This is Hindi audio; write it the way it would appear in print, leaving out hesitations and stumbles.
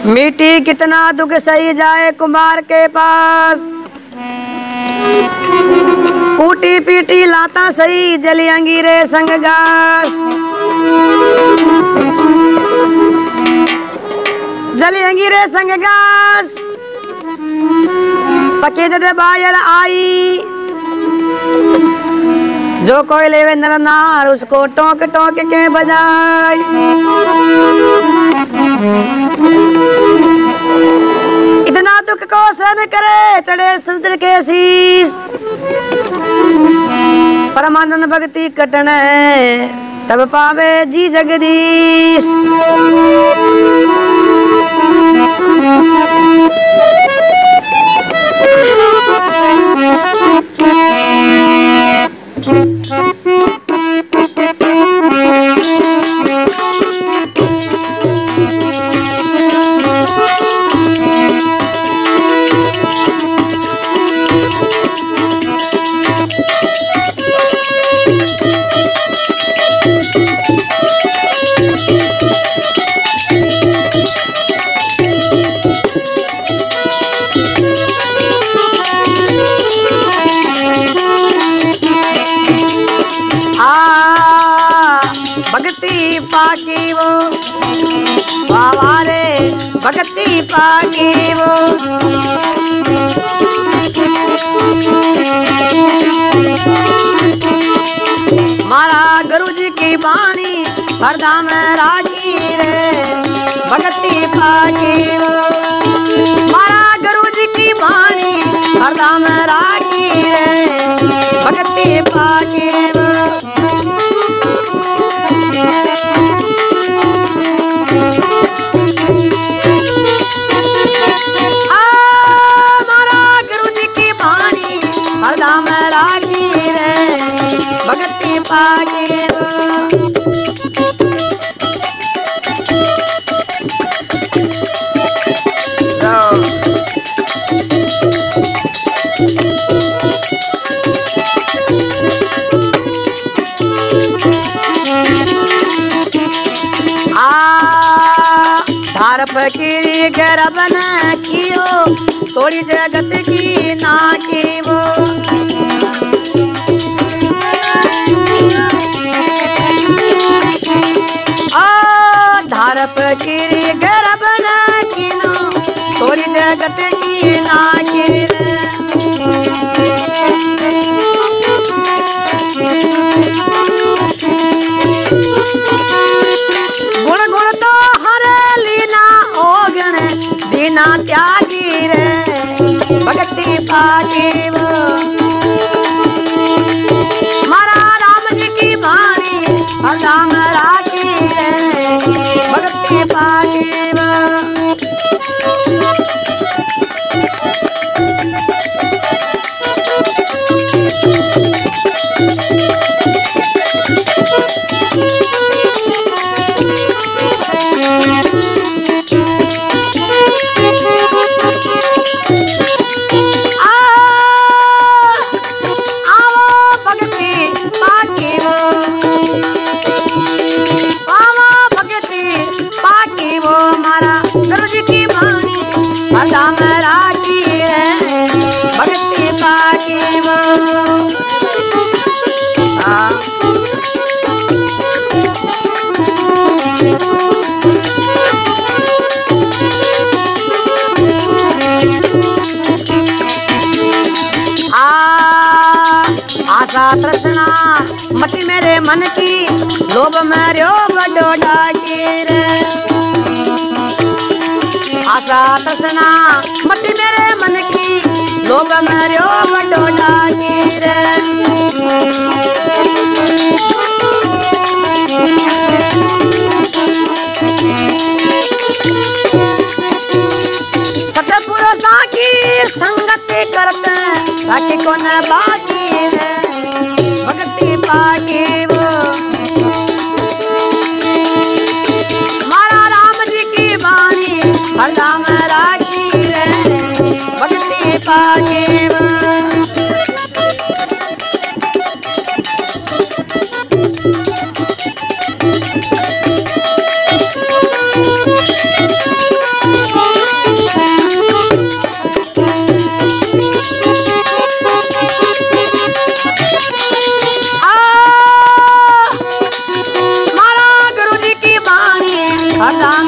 मीठी कितना दुख सही जाए कुमार के पास, कूटी पीटी लाता सही जली अंगीरे संग घास। जली अंगीरे संग घास पके दे बायर आई, जो कोई लेवे नर नार उसको टोक टोक के बजाई। इतना दुख को सहन करे चढ़े समुद्र के शीश, परमानंद भक्ति कटन तब पावे जी जगदीश। भक्ति पाकी वो बाबा रे भक्ति पाकी वो, मारा गुरु जी की वाणी हरदम राजी रे भक्ति पाकी वो। मारा गुरु जी की वाणी हरदम राजी रे भक्ति पाकी वो। भक्ति पाके धार फकीरी गरबन कियो थोड़ी जगत की ना की वो। धार फकीरी गरबन किनो थोड़ी जगत की ना की। गुण गुण तो हरे लीना ओगण दीना त्यागी रे भक्ति पाकी वो। मारा राम जी की वाणी हरदम राखी रे भक्ति पाकी वो। हरदम राखी रे भक्ति पाकी वो। आशा तृष्णा मटी मेरे मन की लोभ मरो बड़ो डाकी रे। आशा तृष्णा मटी मेरे मन की लोभ मरो बड़ो डाकी रे। सतपुरुषा की संगति करते ताकि कौन बाकी रे भक्ति पाकी वो। मारा राम जी की वाणी हरदम राखी रे भक्ति पाकी वो। हरदम